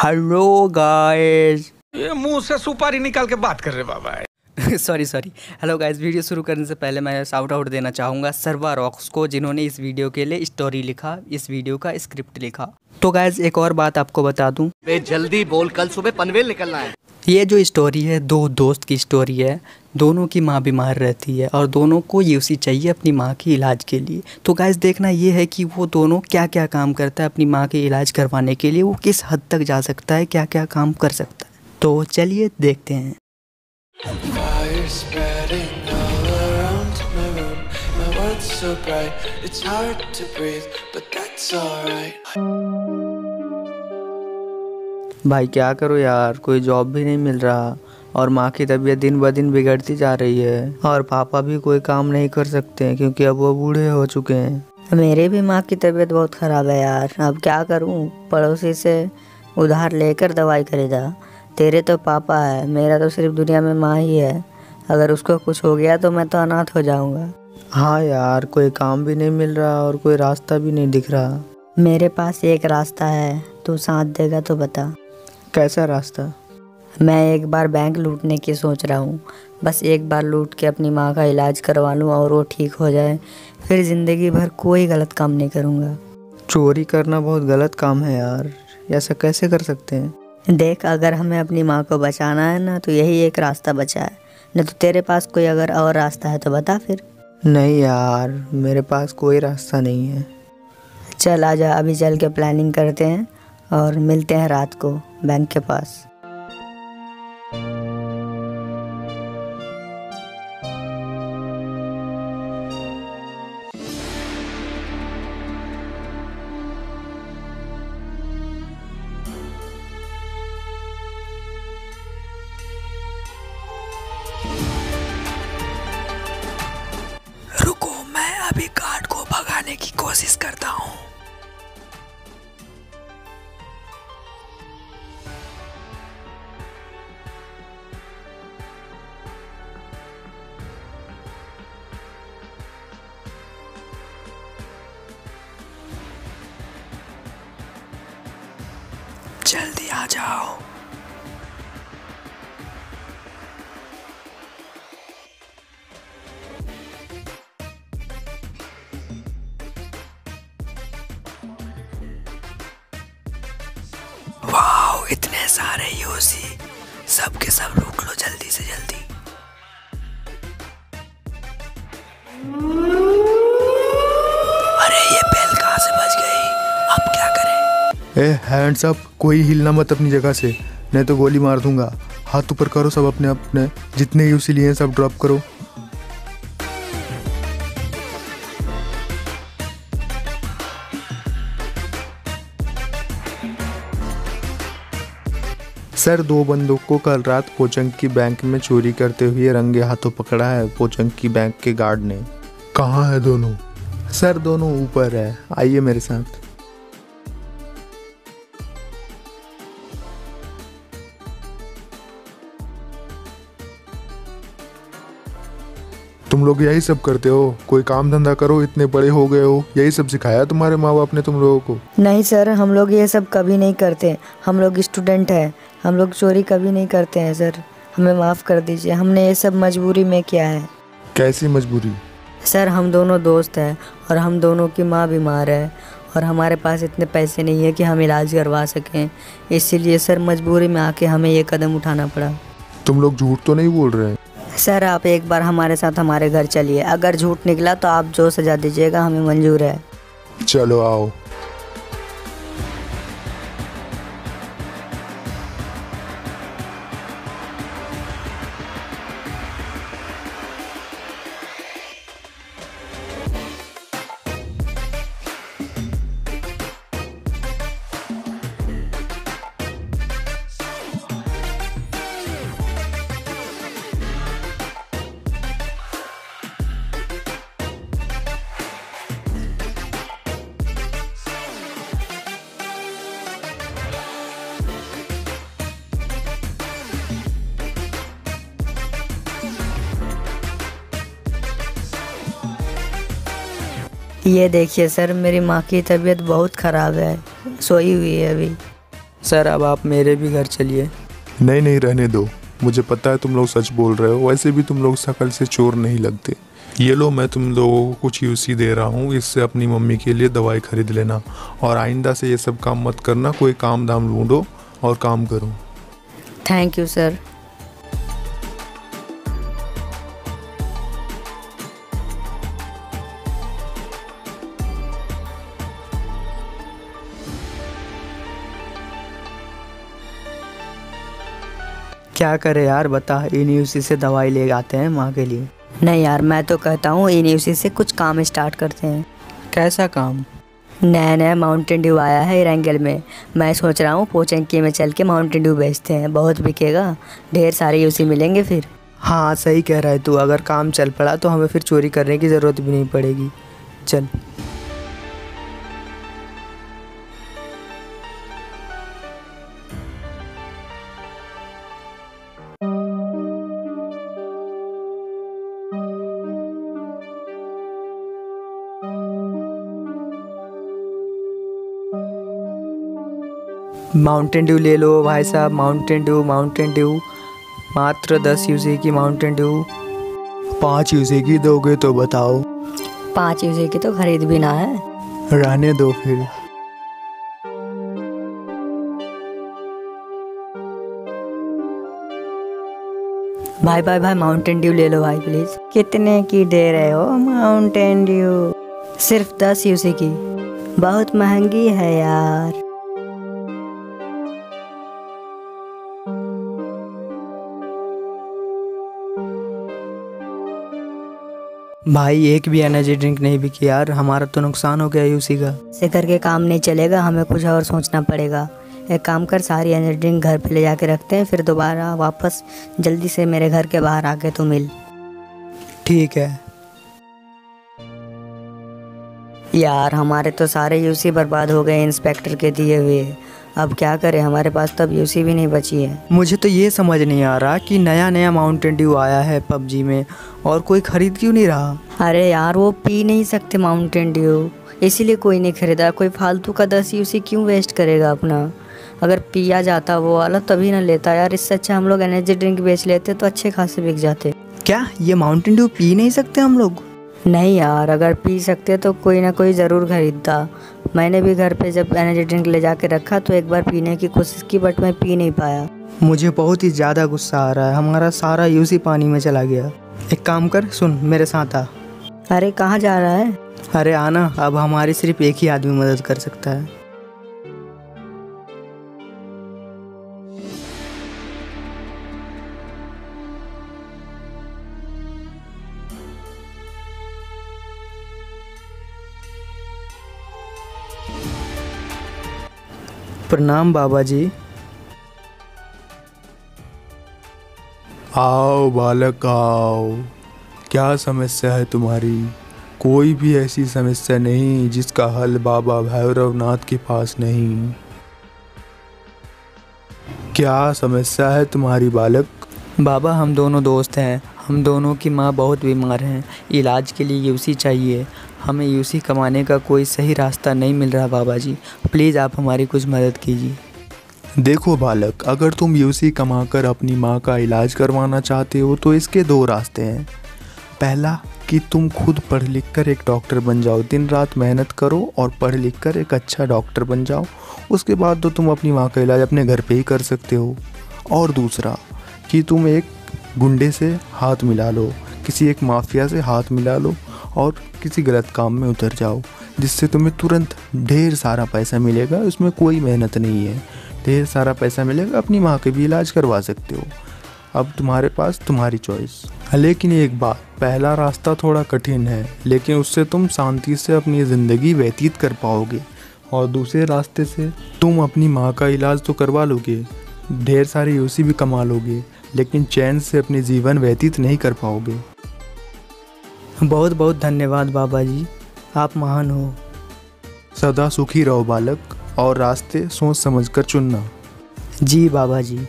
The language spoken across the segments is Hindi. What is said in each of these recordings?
Hello guys. ये मुंह से सुपारी निकाल के बात कर रहे बाबा। सॉरी। हेलो गाइस, वीडियो शुरू करने से पहले मैं शाउट आउट देना चाहूँगा सर्वा रॉक्स को, जिन्होंने इस वीडियो के लिए स्टोरी लिखा, इस वीडियो का स्क्रिप्ट लिखा। तो गाइस एक और बात आपको बता दूं, जल्दी बोल, कल सुबह पनवेल निकलना है। ये जो स्टोरी है दो दोस्त की स्टोरी है। दोनों की माँ बीमार रहती है और दोनों को यूसी चाहिए अपनी माँ के इलाज के लिए। तो गाइस देखना ये है कि वो दोनों क्या क्या काम करता है अपनी माँ के इलाज करवाने के लिए, वो किस हद तक जा सकता है, क्या क्या काम कर सकता है। तो चलिए देखते हैं। भाई क्या करो यार, कोई जॉब भी नहीं मिल रहा और माँ की तबीयत दिन ब दिन बिगड़ती जा रही है और पापा भी कोई काम नहीं कर सकते क्योंकि अब वो बूढ़े हो चुके हैं। मेरे भी माँ की तबीयत बहुत ख़राब है यार, अब क्या करूँ, पड़ोसी से उधार लेकर दवाई खरीदा। तेरे तो पापा है, मेरा तो सिर्फ दुनिया में माँ ही है। अगर उसको कुछ हो गया तो मैं तो अनाथ हो जाऊँगा। हाँ यार, कोई काम भी नहीं मिल रहा और कोई रास्ता भी नहीं दिख रहा। मेरे पास एक रास्ता है, तू साथ देगा तो बता। कैसा रास्ता? मैं एक बार बैंक लूटने की सोच रहा हूँ। बस एक बार लूट के अपनी माँ का इलाज करवा लूँ और वो ठीक हो जाए, फिर ज़िंदगी भर कोई गलत काम नहीं करूँगा। चोरी करना बहुत गलत काम है यार, ऐसा कैसे कर सकते हैं? देख, अगर हमें अपनी माँ को बचाना है ना, तो यही एक रास्ता बचा है। नहीं तो तेरे पास कोई अगर और रास्ता है तो बता फिर। नहीं यार, मेरे पास कोई रास्ता नहीं है। चल आजा, अभी चल के प्लानिंग करते हैं और मिलते हैं रात को बैंक के पास। रुको, मैं अभी गार्ड को भगाने की कोशिश करता हूँ। जल्दी आ जाओ। वाओ, इतने सारे यूसी, सब के सब लूट लो जल्दी से जल्दी। अरे ये बेल कहाँ से बज गई, अब क्या करें? ए हैंड्स अप, कोई हिलना मत अपनी जगह से, नहीं तो गोली मार दूंगा। हाथ ऊपर करो सब, अपने अपने जितने यूसी लिए हैं सब ड्रॉप करो। सर, दो बंदों को कल रात पोचंकी बैंक में चोरी करते हुए रंगे हाथों पकड़ा है पोचंकी बैंक के गार्ड ने। कहाँ है दोनों? सर दोनों ऊपर है, आइए मेरे साथ। तुम लोग यही सब करते हो? कोई काम धंधा करो, इतने बड़े हो गए हो, यही सब सिखाया तुम्हारे माँ बाप ने तुम लोगों को? नहीं सर, हम लोग ये सब कभी नहीं करते। हम लोग स्टूडेंट हैं, हम लोग चोरी कभी नहीं करते हैं सर। हमें माफ़ कर दीजिए, हमने ये सब मजबूरी में किया है। कैसी मजबूरी? सर हम दोनों दोस्त हैं और हम दोनों की माँ बीमार है और हमारे पास इतने पैसे नहीं है कि हम इलाज करवा सकें। इसीलिए सर मजबूरी में आके हमें ये कदम उठाना पड़ा। तुम लोग झूठ तो नहीं बोल रहे? सर आप एक बार हमारे साथ हमारे घर चलिए, अगर झूठ निकला तो आप जो सज़ा दीजिएगा हमें मंजूर है। चलो आओ। ये देखिए सर, मेरी माँ की तबीयत बहुत ख़राब है, सोई हुई है अभी। सर अब आप मेरे भी घर चलिए। नहीं नहीं, रहने दो। मुझे पता है तुम लोग सच बोल रहे हो, वैसे भी तुम लोग शक्ल से चोर नहीं लगते। ये लो, मैं तुम लोगों को कुछ यूसी दे रहा हूँ, इससे अपनी मम्मी के लिए दवाई खरीद लेना। और आइंदा से ये सब काम मत करना, कोई काम धाम ढूंढो और काम करो। Thank you sir. क्या करे यार बता, इन यूसी से दवाई ले आते हैं माँ के लिए। नहीं यार, मैं तो कहता हूँ इन यूसी से कुछ काम स्टार्ट करते हैं। कैसा काम? नया नया माउंटेन ड्यू आया है एरंगल में। मैं सोच रहा हूँ पोचंकी में चल के माउंटेन ड्यू बेचते हैं, बहुत बिकेगा, ढेर सारे यूसी मिलेंगे फिर। हाँ सही कह रहा है तू, अगर काम चल पड़ा तो हमें फिर चोरी करने की ज़रूरत भी नहीं पड़ेगी। चल। माउंटेन ड्यू ले लो भाई साहब, माउंटेन ड्यू, माउंटेन ड्यू। मात्र 10 यूसी की माउंटेन ड्यू। 5 यूसी की दोगे तो बताओ। 5 यूसी की तो खरीद भी ना है। रहने दो फिर। भाई भाई भाई, माउंटेन ड्यू ले लो भाई प्लीज। कितने की दे रहे हो माउंटेन ड्यू? सिर्फ 10 यूसी की, बहुत महंगी है यार। भाई एक भी एनर्जी ड्रिंक नहीं बिकी यार, हमारा तो नुकसान हो गया यूसी का। ऐसे करके काम नहीं चलेगा, हमें कुछ और सोचना पड़ेगा। एक काम कर, सारी एनर्जी ड्रिंक घर पे ले जाके रखते हैं, फिर दोबारा वापस जल्दी से मेरे घर के बाहर आके तू मिल। ठीक है। यार हमारे तो सारे यूसी बर्बाद हो गए इंस्पेक्टर के दिए हुए। अब क्या करें, हमारे पास तो अब यूसी भी नहीं बची है। मुझे तो ये समझ नहीं आ रहा कि नया नया माउंटेन ड्यू आया है पबजी में और कोई खरीद क्यों नहीं रहा। अरे यार वो पी नहीं सकते माउंटेन ड्यू, इसीलिए कोई नहीं खरीदा। कोई फालतू का 10 यूसी क्यों वेस्ट करेगा अपना। अगर पिया जाता वो वाला तभी ना लेता यार, इससे अच्छा हम लोग एनर्जी ड्रिंक बेच लेते तो अच्छे खासे बिक जाते। क्या ये माउंटेन ड्यू पी नहीं सकते हम लोग? नहीं यार, अगर पी सकते तो कोई ना कोई ज़रूर खरीदता। मैंने भी घर पे जब एनर्जी ड्रिंक ले जाके रखा तो एक बार पीने की कोशिश की, बट मैं पी नहीं पाया। मुझे बहुत ही ज़्यादा गुस्सा आ रहा है, हमारा सारा यूसी पानी में चला गया। एक काम कर, सुन मेरे साथ आ। अरे कहाँ जा रहा है? अरे आना, अब हमारी सिर्फ एक ही आदमी मदद कर सकता है। प्रणाम बाबा जी। आओ बालक आओ, क्या समस्या है तुम्हारी? कोई भी ऐसी समस्या नहीं जिसका हल बाबा भैरवनाथ के पास नहीं। क्या समस्या है तुम्हारी बालक? बाबा हम दोनों दोस्त हैं, हम दोनों की माँ बहुत बीमार हैं, इलाज के लिए यूसी चाहिए। हमें यूसी कमाने का कोई सही रास्ता नहीं मिल रहा बाबा जी, प्लीज़ आप हमारी कुछ मदद कीजिए। देखो बालक, अगर तुम यूसी कमाकर अपनी माँ का इलाज करवाना चाहते हो तो इसके 2 रास्ते हैं। पहला कि तुम खुद पढ़ लिख कर एक डॉक्टर बन जाओ, दिन रात मेहनत करो और पढ़ लिख कर एक अच्छा डॉक्टर बन जाओ, उसके बाद तो तुम अपनी माँ का इलाज अपने घर पे ही कर सकते हो। और दूसरा कि तुम एक गुंडे से हाथ मिला लो, किसी एक माफिया से हाथ मिला लो और किसी गलत काम में उतर जाओ, जिससे तुम्हें तुरंत ढेर सारा पैसा मिलेगा। उसमें कोई मेहनत नहीं है, ढेर सारा पैसा मिलेगा, अपनी माँ के भी इलाज करवा सकते हो। अब तुम्हारे पास तुम्हारी चॉइस। लेकिन एक बात, पहला रास्ता थोड़ा कठिन है, लेकिन उससे तुम शांति से अपनी ज़िंदगी व्यतीत कर पाओगे। और दूसरे रास्ते से तुम अपनी माँ का इलाज तो करवा लोगे, ढेर सारी यूसी भी कमा लोगे, लेकिन चैन से अपनी जीवन व्यतीत नहीं कर पाओगे। बहुत बहुत धन्यवाद बाबा जी, आप महान हो। सदा सुखी रहो बालक, और रास्ते सोच समझ कर चुनना। जी बाबा जी।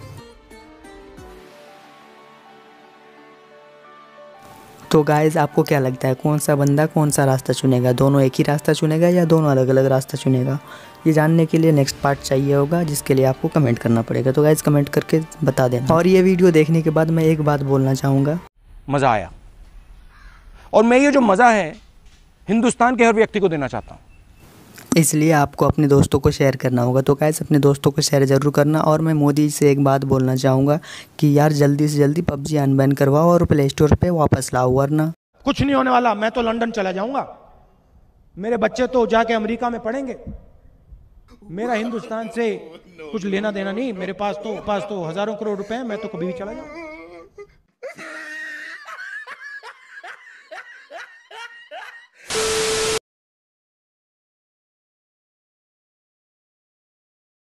तो गाइस आपको क्या लगता है कौन सा बंदा कौन सा रास्ता चुनेगा? दोनों एक ही रास्ता चुनेगा या दोनों अलग अलग रास्ता चुनेगा? ये जानने के लिए नेक्स्ट पार्ट चाहिए होगा, जिसके लिए आपको कमेंट करना पड़ेगा। तो गाइस कमेंट करके बता देना। और ये वीडियो देखने के बाद मैं एक बात बोलना चाहूँगा, मजा आया और मैं ये जो मजा है हिंदुस्तान के हर व्यक्ति को देना चाहता हूँ, इसलिए आपको अपने दोस्तों को शेयर करना होगा। तो गाइस अपने दोस्तों को शेयर ज़रूर करना। और मैं मोदी से एक बात बोलना चाहूँगा कि यार जल्दी से जल्दी पबजी अनबैन करवाओ और प्ले स्टोर पे वापस लाओ, वरना कुछ नहीं होने वाला। मैं तो लंदन चला जाऊंगा, मेरे बच्चे तो जाके अमेरिका में पढ़ेंगे। मेरा हिंदुस्तान से कुछ लेना देना नहीं। मेरे पास तो हजारों करोड़ रुपए हैं, मैं तो कभी भी चला जाऊं।